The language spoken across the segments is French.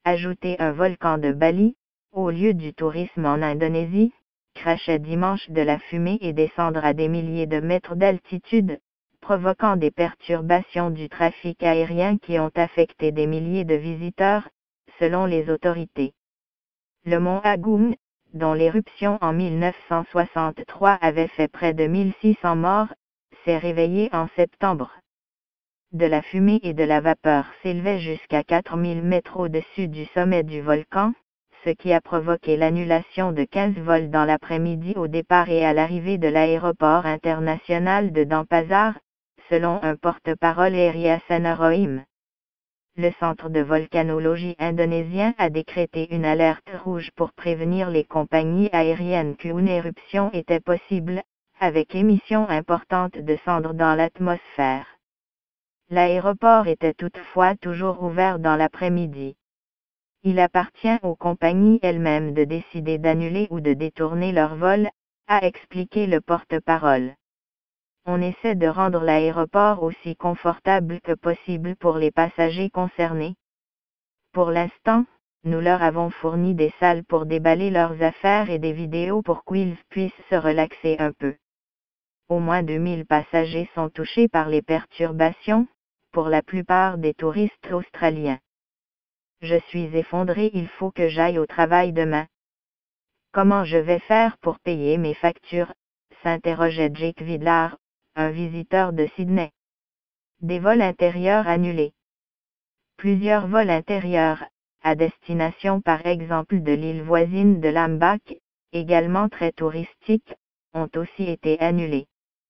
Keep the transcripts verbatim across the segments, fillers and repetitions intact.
ajouté un volcan de Bali, au lieu du tourisme en Indonésie, crachait dimanche de la fumée et des cendres à des milliers de mètres d'altitude, provoquant des perturbations du trafic aérien qui ont affecté des milliers de visiteurs, selon les autorités. Le mont Agung, dont l'éruption en mille neuf cent soixante-trois avait fait près de mille six cents morts, s'est réveillé en septembre. De la fumée et de la vapeur s'élevaient jusqu'à quatre mille mètres au-dessus du sommet du volcan, ce qui a provoqué l'annulation de quinze vols dans l'après-midi au départ et à l'arrivée de l'aéroport international de Denpasar, selon un porte-parole Area Sanarohim. Le centre de volcanologie indonésien a décrété une alerte rouge pour prévenir les compagnies aériennes qu'une éruption était possible, avec émission importante de cendres dans l'atmosphère. L'aéroport était toutefois toujours ouvert dans l'après-midi. Il appartient aux compagnies elles-mêmes de décider d'annuler ou de détourner leur vol, a expliqué le porte-parole. On essaie de rendre l'aéroport aussi confortable que possible pour les passagers concernés. Pour l'instant, nous leur avons fourni des salles pour déballer leurs affaires et des vidéos pour qu'ils puissent se relaxer un peu. Au moins deux mille passagers sont touchés par les perturbations, pour la plupart des touristes australiens. Je suis effondré, il faut que j'aille au travail demain. Comment je vais faire pour payer mes factures, s'interrogeait Jake Vidlar, un visiteur de Sydney. Des vols intérieurs annulés. Plusieurs vols intérieurs, à destination par exemple de l'île voisine de Lambak, également très touristique, ont aussi été annulés.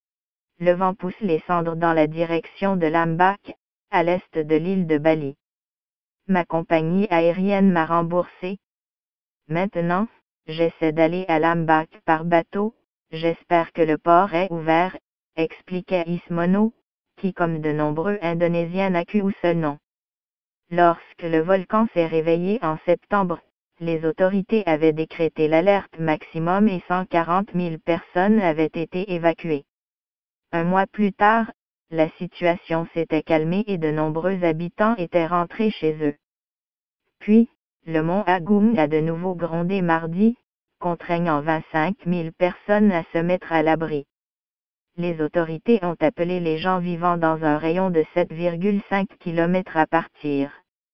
Le vent pousse les cendres dans la direction de Lambak, à l'est de l'île de Bali. Ma compagnie aérienne m'a remboursé. Maintenant, j'essaie d'aller à Lambak par bateau, j'espère que le port est ouvert, expliquait Ismono, qui comme de nombreux Indonésiens n'a qu'un seul nom. Lorsque le volcan s'est réveillé en septembre, les autorités avaient décrété l'alerte maximum et cent quarante mille personnes avaient été évacuées. Un mois plus tard, la situation s'était calmée et de nombreux habitants étaient rentrés chez eux. Puis, le mont Agung a de nouveau grondé mardi, contraignant vingt-cinq mille personnes à se mettre à l'abri. Les autorités ont appelé les gens vivant dans un rayon de sept virgule cinq kilomètres à partir.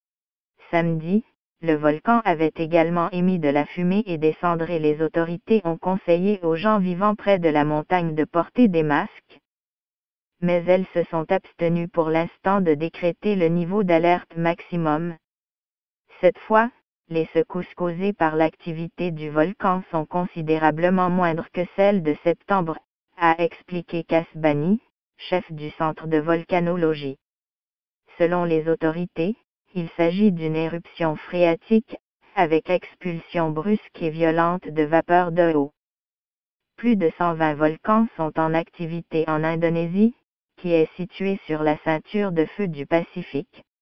Samedi, le volcan avait également émis de la fumée et des cendres et les autorités ont conseillé aux gens vivant près de la montagne de porter des masques. Mais elles se sont abstenues pour l'instant de décréter le niveau d'alerte maximum. Cette fois, les secousses causées par l'activité du volcan sont considérablement moindres que celles de septembre, a expliqué Kasbani, chef du centre de volcanologie. Selon les autorités, il s'agit d'une éruption phréatique, avec expulsion brusque et violente de vapeur de eau. Plus de cent vingt volcans sont en activité en Indonésie, qui est située sur la ceinture de feu du Pacifique.